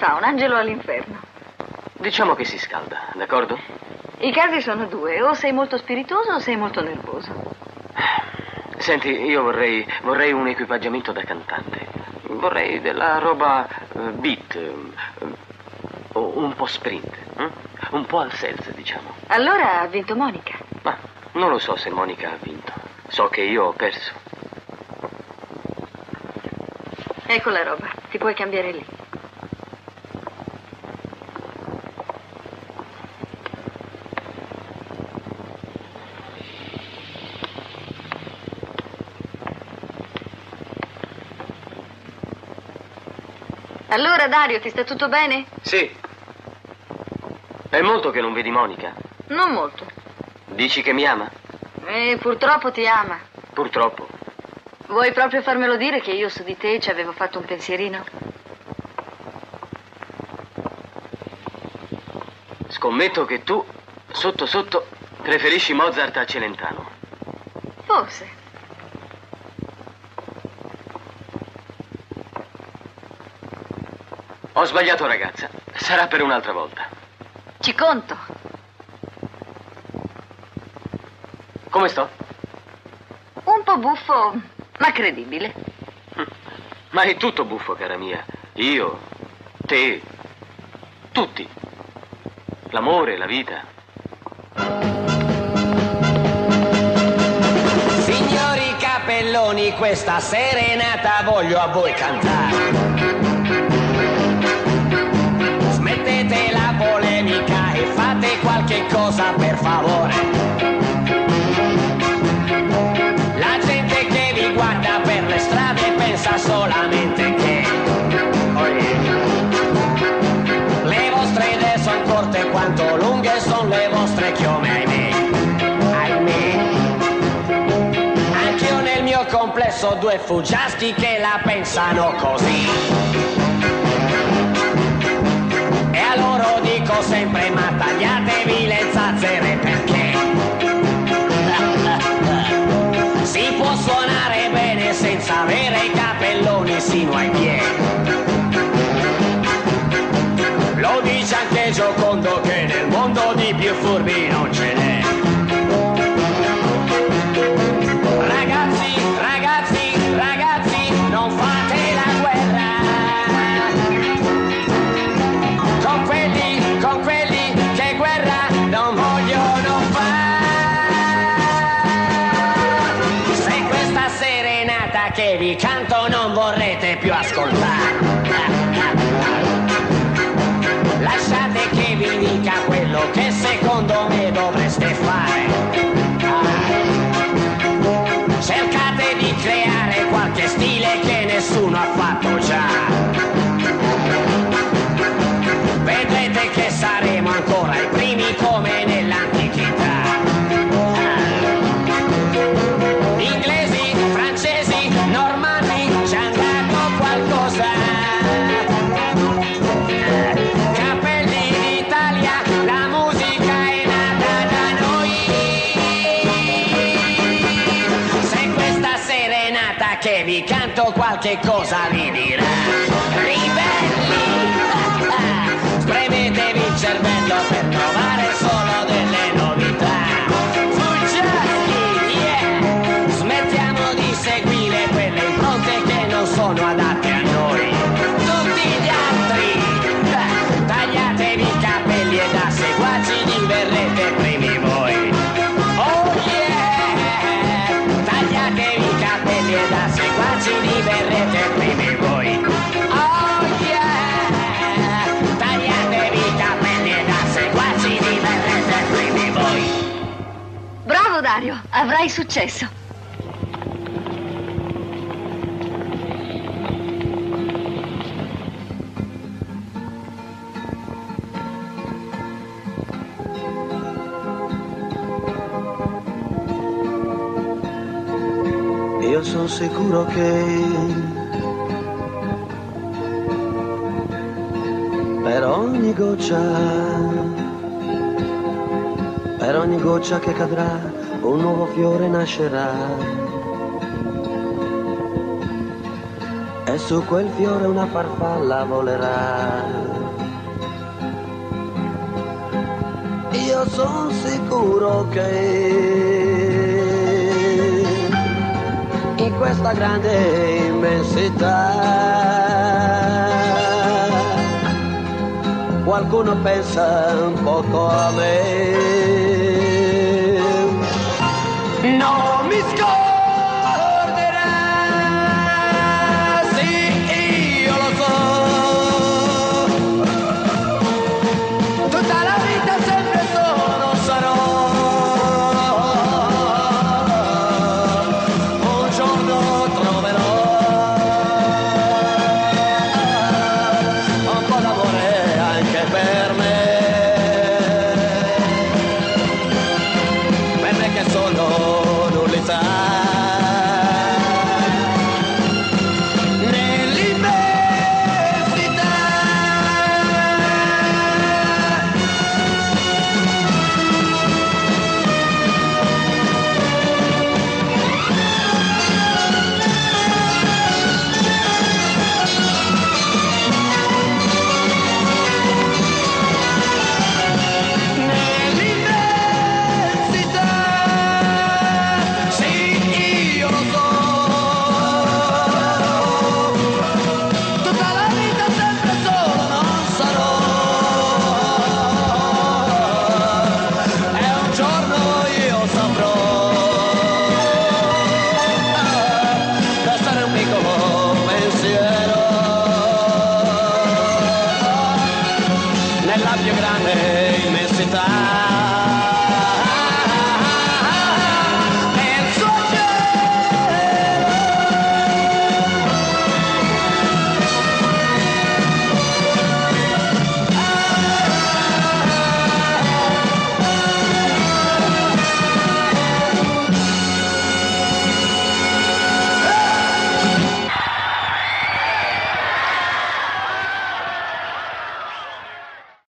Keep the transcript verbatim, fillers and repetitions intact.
fa, un angelo all'inferno? Diciamo che si scalda, d'accordo? I casi sono due, o sei molto spiritoso o sei molto nervoso. Senti, io vorrei, vorrei un equipaggiamento da cantante. Vorrei della roba uh, beat, uh, uh, un po' sprint, uh? un po' al selz, diciamo. Allora ha vinto Monica. Ma non lo so se Monica ha vinto. So che io ho perso. Ecco la roba, ti puoi cambiare lì. Allora, Dario, ti sta tutto bene? Sì. È molto che non vedi Monica? Non molto. Dici che mi ama? E purtroppo ti ama. Purtroppo. Vuoi proprio farmelo dire che io su di te ci avevo fatto un pensierino? Scommetto che tu, sotto sotto, preferisci Mozart a Celentano. Forse. Ho sbagliato, ragazza. Sarà per un'altra volta. Ci conto. Come sto? Un po' buffo, ma credibile. Ma è tutto buffo, cara mia. Io, te, tutti. L'amore, la vita. Signori Capelloni, questa serenata voglio a voi cantare. Smettete la polemica e fate qualche cosa per favore. La gente che vi guarda per le strade pensa solamente che oh yeah. Le vostre idee sono corte quanto lunghe sono le vostre chiome, ahimè. Ahimè. Anch'io nel mio complesso ho due fuggiaschi che la pensano così. E a loro dico sempre: ma tagliatevi le zazzere perché si può suonare bene senza avere i capelloni sino ai piedi. Lo dice anche Giocondo che nel mondo di più furbi non ce n'è. Ragazzi, ragazzi, ragazzi, non fate la guerra con quelli, con quelli che guerra non vogliono fare. Se questa serenata che vi canto non vorrete più ascoltare, lasciate che vi dica quello che secondo me dovreste fare. Cercate di creare qualche stile che nessuno ha fatto già. Vedrete che saremo ancora i primi come nell'antichità. Inglesi, francesi, normanni, ci hanno dato qualcosa. Capelli d'Italia, la musica è nata da noi. Se questa serenata che vi canto qualche cosa vi dirà: ribelli, spremetevi il cervello per trovare solo delle novità. Fuggiaschi, yeah! Smettiamo di seguire quelle impronte che non sono adatte a noi. Tutti gli altri, eh, tagliatevi i capelli e da seguaci diverrete primi voi. Oh yeah! Tagliatevi i capelli e da seguaci diverrete primi voi. Oh yeah! Tagliatevi i capelli e da seguaci diverrete primi voi. Bravo, Dario, avrai successo. Io sono sicuro che per ogni goccia, per ogni goccia che cadrà, un nuovo fiore nascerà. E su quel fiore una farfalla volerà. son sicuro che in questa grande immensità qualcuno pensa un poco a me. Non mi scorderà, sì, io lo so, tutta la vita sempre solo sarò. Un giorno troverò un po' d'amore anche per me, per me che sono nullità. Nell'immensità Nell'immensità, sì, io lo so, tutta la vita sempre solo non sarò, e un giorno io saprò lasciare un piccolo pensiero nella più grande immensità.